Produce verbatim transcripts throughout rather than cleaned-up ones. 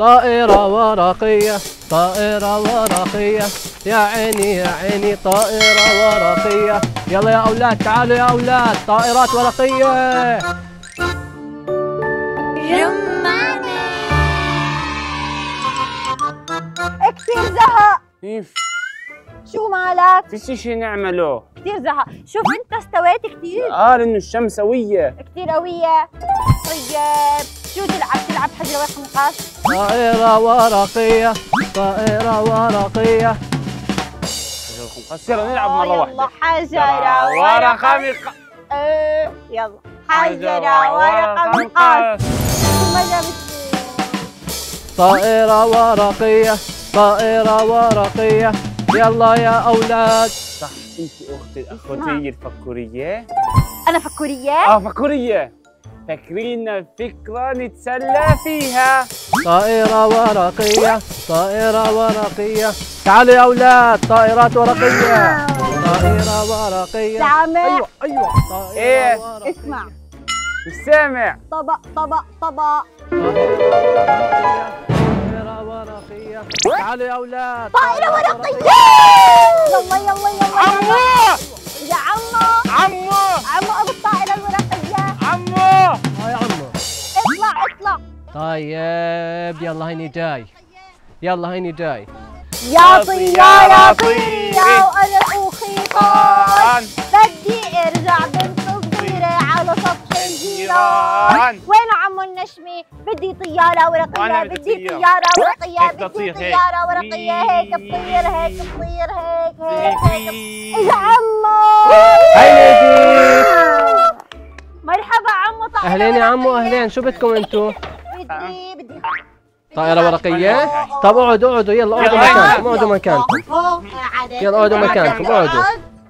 طائرة ورقية طائرة ورقية يا عيني يا عيني طائرة ورقية. يلا يا أولاد تعالوا يا أولاد طائرات ورقية. رمانة كثير زهق. كيف؟ شو مالك؟ فيش شي نعمله. كثير زهق. شوف انت استويت كثير. اه لانه الشمس قوية كثير قوية. طيب شو تلعب؟ تلعب حجر ورق مقص؟ طائرة ورقية طائرة ورقية. يلا نلعب مرة واحدة. يلا حجرة ورقة مقص. ايه يلا حجرة ورقة مقص. ما جابت طائرة ورقية طائرة ورقية. يلا يا أولاد. صح انت اختي اخوتي الفكورية. انا فكورية؟ اه فكورية. فاكرين فكرة نتسلى فيها. طائرة ورقية طائرة ورقية. تعالوا يا أولاد طائرات ورقية. طائرة ورقية. سامع؟ أيوة أيوة طائرة إيه؟ ورقية. اسمع مش سامع. طبق طبق طبق. طائرة ورقية. تعالوا يا أولاد طائرة ورقية. يلا يلا يلا عمو يا عمو. عمو عمو ابو الطائرة الورقية. عمو هاي عمو. اطلع اطلع. طيب يلا هيني جاي. يلا هيني جاي. يا طيارة طيري وأنا أخي طار. بدي أرجع بنت صغيرة على سطح الجيران. وين عمو النشمي؟ بدي طيارة ورقية بدي طيارة ورقية بدي طيارة ورقية. هيك بطير هيك بطير هيك هيك هيك. يا عمو هيني مرحبا عمو. طائرة أهلين يا عمو ورقية. أهلين. شو بدكم أنتوا؟ بدي بدي طائرة ورقية؟ طب اقعدوا اقعدوا يلا اقعدوا مكانكم اقعدوا مكانكم. يلا اقعدوا مكانكم اقعدوا.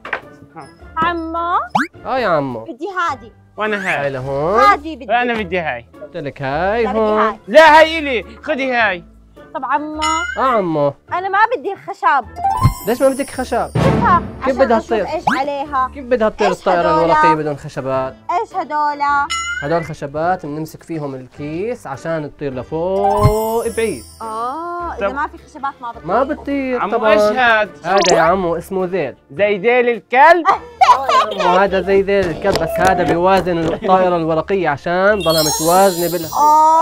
عمو اه يا عمو. بدي هادي. وانا هاي هاي. لهون. هادي بدي. وانا بدي هاي. قلت لك هاي لا بدي هون. هاي. لا هاي الي خدي هاي. طب عمو اه عمو. أنا ما بدي الخشب. ليش ما بدك خشب؟ شوفها كيف عشان بدها أشوف تطير؟ ايش عليها. كيف بدها تطير إيش الطائرة هدول؟ الورقية بدون خشبات؟ ايش هدولا؟ هدول خشبات بنمسك فيهم الكيس عشان تطير لفوق بعيد. اه اذا طب- ما في خشبات ما بتطير. ما بتطير عمو ايش طبعا. هاد؟ هذا يا عمو اسمه ذيل. زي ديل الكلب. وهذا زي ذيل الكلب بس هذا بيوازن الطائرة الورقية عشان ضلها متوازنة بال.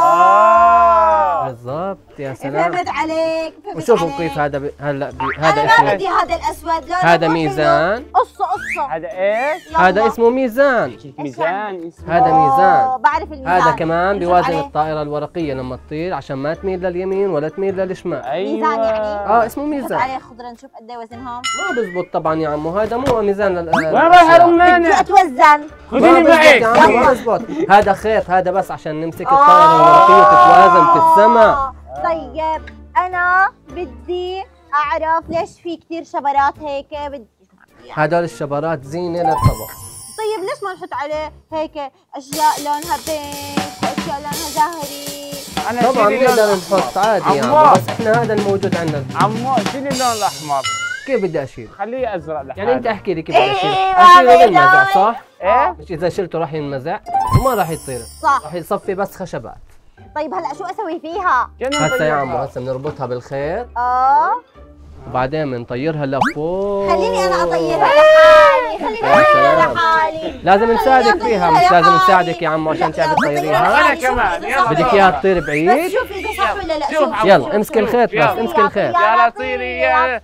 اه بالضبط يا سلام. فهمت عليك فهمت وشوفوا عليك. كيف هذا ب... هلا ب... هذا انا ما بدي اسمه هذا الاسود. لونه هذا مو ميزان. حلو. قصه قصه. هذا ايش؟ هذا اسمه ميزان. ميزان اسمه. هذا ميزان. أوه، بعرف الميزان. هذا كمان نشوف بيوازن عليه. الطائرة الورقية لما تطير عشان ما تميل لليمين ولا تميل للشمال. ايوه ميزان يعني؟ اه اسمه نحط ميزان. عليه خضره نشوف قد ايه وزنهم. ما بزبط طبعا يا عمو هذا مو ميزان لل وين رايحة بدي رمانة؟ اتوزن. خذيني ما بزبط معك. يا عمو ما بزبط. هذا خيط هذا بس عشان نمسك الطائرة الورقية تتوازن في السماء. طيب انا بدي اعرف ليش في كثير شبرات هيك. بدي هدول الشبرات زينة للطبخ. طيب ليش ما نحط عليه هيك اشياء لونها بينك واشياء لونها زهري؟ انا طبعا شيلي نقدر لون نحط عادي يا عمو. عمو بس احنا هذا الموجود عندنا. عمو شيلي اللون الاحمر. كيف بدي اشيل؟ خليه ازرق لحاله. يعني انت احكي لي كيف بدي اشيل. إيه، اشيله ما بالمزع بدي. صح؟ ايه؟ مش اذا شلته راح ينمزع وما راح يطير. صح. راح يصفي بس خشبات. طيب هلا شو اسوي فيها؟ كأنه هسه يا عمو مطيرها. هسه بنربطها بالخيط اه وبعدين بنطيرها لفوق. خليني انا اطيرها لحالي. خليني يا اطيرها سلام. لحالي. لازم نساعدك خليني فيها أطيرها مش لازم لحالي. نساعدك يا عمو عشان لا، تعرف لا، تطيريها. أطيرها أنا لحالي. شوف كمان. إذا يلا. صح بدك ولا اياها لا. تطير بس بعيد. شوف اذا صح ولا لا. شوف شوف عمو. يلا امسك الخيط بس يلا. امسك الخيط. يلا طيري يا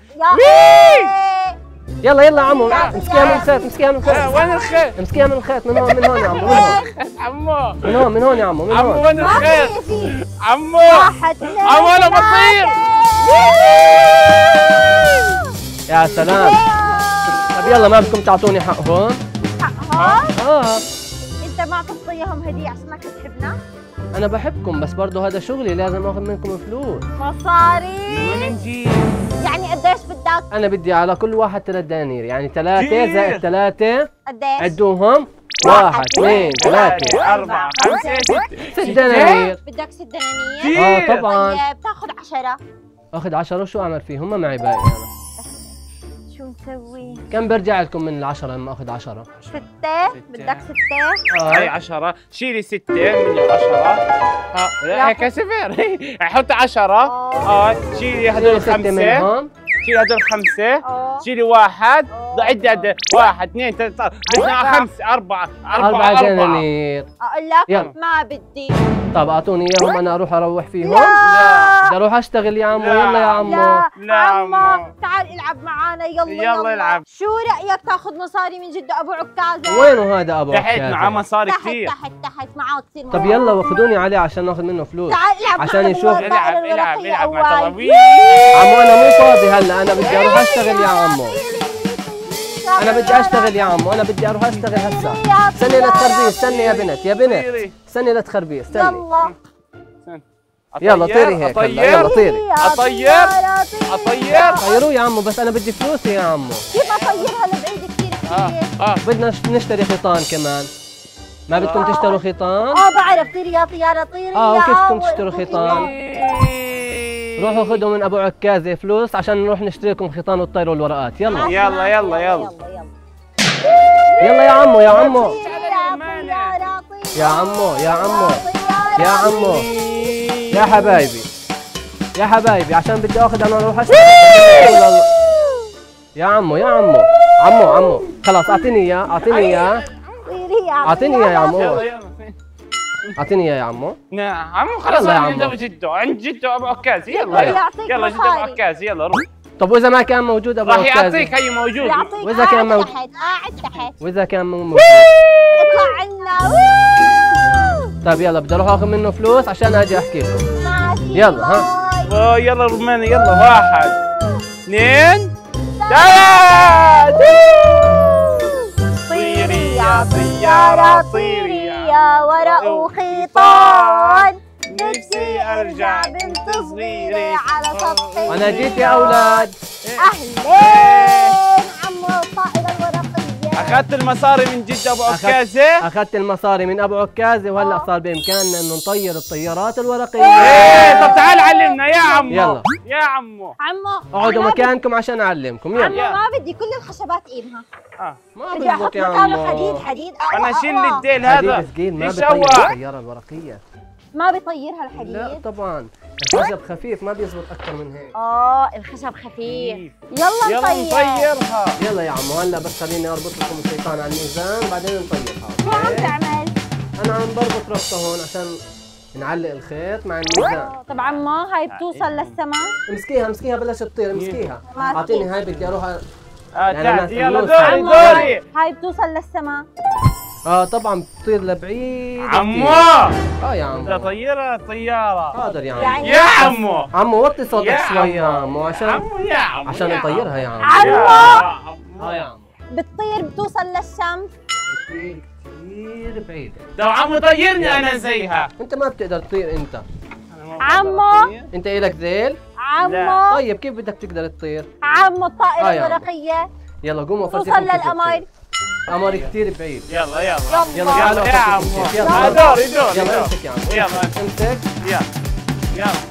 يلا يلا يا عمو امسكيها من الخيط امسكيها من آه، الخيط. وين الخيط؟ امسكيها من الخيط من هون من هون يا عمو من هون عمو من هون من هون يا عمو من عمو هون. وين ما في الخيط؟ في عمو واحد اثنين عمو انا بطير. يا سلام. طب يلا ما بدكم تعطوني حقهم؟ ها اه انت ما تعطيهم هديه عشانك بتحبنا؟ انا بحبكم بس برضه هذا شغلي لازم اخذ منكم فلوس. مصاري وين نجيب؟ يعني قديش بدك؟ انا بدي على كل واحد ثلاث دنانير يعني ثلاثة كتير. زائد ثلاثة. قديش؟ عدوهم واحد اثنين ثلاثة أربعة خمسة ستة ست دنانير. بدك ست دنانير؟ اه طبعا. طيب تاخذ عشرة. اخذ عشرة وشو اعمل فيهم؟ ما معي باقي انا. شو نسوي؟ كم برجع لكم من العشرة لما اخذ عشرة؟ ستة؟ بدك ستة؟ هاي عشرة، شيلي ستة من العشرة. ها لا هيك صفر. حط عشرة. اه شيلي هدول ستة خمسة. من هون. شيلي هدول خمسة. اه شيلي واحد. اه. عدي عدي واحد اثنين ثلاثة بدنا خمسة أربعة أربعة أربعة أربعة. دنانير. اقول لك يلا. ما بدي. طب اعطوني اياهم انا اروح اروح فيهم. لا بدي اروح اشتغل يا عمو. لا. يلا يا عمو. لا لا عمو عمو. تعال العب معانا يلا يلا العب. شو رأيك تاخذ مصاري من جد ابو عكازة؟ وينه هذا ابو تحت عكازة؟ معاه مصاري تحت كثير. تحت تحت معاه كثير طب يلا واخذوني عليه عشان ناخذ منه فلوس. تعال العب عشان معنا يشوف. بالطائرة العب العب الورقية العب مع أول. طلبية. عمو انا مو فاضي هلا، انا بدي اروح اشتغل يا عمو. انا بدي اشتغل يا عمو، انا بدي اروح اشتغل هسه. استني لا تخربيه، استني يا بنت يا بنت، استني لا تخربيه، استني. يلا يلا طيري هيك هلا، يلا طيري. أطير. أطير. طيروه يا عمو بس انا بدي فلوسي يا عمو. كيف اطيرها لبعيد كثير اه كثير؟ اه بدنا نش- نشتري خيطان كمان. ما بدكم تشتروا خيطان؟ اه بعرف طيري يا طيارة طيري اه يا وكيف بدكم عمو. تشتروا خيطان؟ روحوا خذوا من ابو عكازة فلوس عشان نروح نشتري لكم خيطان وتطيروا الورقات. يلا يلا يلا يلا. يلا يلا يا عمو يا عمو طيري يا طيارة طيري يا عمو يا عمو طيارة يا عمو طيري. يا حبايبي يا حبايبي عشان بدي اخذ انا اروح اشتغل. يا عمو يا عمو عمو عمو خلاص اعطيني اياه اعطيني اياه طيري يا عمو. اعطيني اياه يا عمو يلا يلا. اعطيني اياه يا عمو. نعم عمو خلاص يلا يا عند عمو. جده عند جده ابو عكاز. يلا يلا يلا يعطيك يلا جده ابو مصاري. عكاز. يلا روح. طب واذا ما كان موجود ابو راح عكازة؟ يعطيك هي موجود. يعطيك وإذا كان قاعد موجود؟ تحت قاعد تحت واذا كان مو موجود؟ اطلع عنا. طيب يلا بدي اروح اخذ منه فلوس عشان اجي احكي لكم. ماشي يلا، ها. باي. أوه، يلا روماني يلا واحد اثنين ثلاث. طيري يا طيارة طيري يا ورق وخيطان. نفسي ارجع بنت صغيرة على سطح انا جيت يا اولاد. اهلين عمو الطائرة الورقية. اخذت المصاري من جده ابو أخذت- عكازه. اخذت المصاري من ابو عكازة وهلا صار بامكاننا انه نطير الطيارات الورقية. ايه طب تعال علمنا يا عمو. يلا. يا عمو. عمو اقعدوا أنا مكانكم عشان اعلمكم. بدي- يلا. عمو ما بدي كل الخشبات ايدها. اه ما بدي احط بزبط يا مكانه حديد عمو. حديد أقوى انا شيل أقوى. الديل هذا. حديد ثقيل ما إيش بيطير سوى؟ الطيارة الورقية. ما بيطيرها لا الحديد. طبعا الخشب خفيف ما بيزبط اكثر من هيك. اه الخشب خفيف. يلا يلا نطير. نطيرها. يلا يا عمو هلا بس خليني اربط لكم الشيطان على الميزان بعدين نطيرها. شو عم تعمل؟ انا عم بربط ربطه هون عشان نعلق الخيط مع الميزان. طب عمو هاي بتوصل للسماء؟ امسكيها امسكيها بلش تطير امسكيها. ماسكين. اعطيني هاي بدي اروح أ- اه يعني أنا تحت يلا فلوس. دوري عمو دوري. هاي بتوصل للسماء؟ اه طبعا بتطير لبعيد. عمو اه يا بدي عمو اطيرها طياره. حاضر يا عمو. يعني يا عمو. عمو وطي صوتك يا شوي يا عمو. عمو عشان عمو يا عمو عشان يا نطيرها يا عمو. عمو. يا عمو. اه يا عمو بتطير بتوصل للشمس؟ كثير كثير بعيدة. لو عمو طيرني انا زيها. انت ما بتقدر تطير انت. عمو. انت الك ذيل؟ عمو طيب كيف بدك تقدر تطير؟ عمو الطائرة آه يا عمو. الورقية يلا قوموا توصل فرجيكم كيف للقمر. تطير. قمر كثير بعيد. يلا يلا يلا. يلا تعالوا يا عمو. يلا دوري دوري يلا دوري. امسك يا عمو يلا امسك. يلا يلا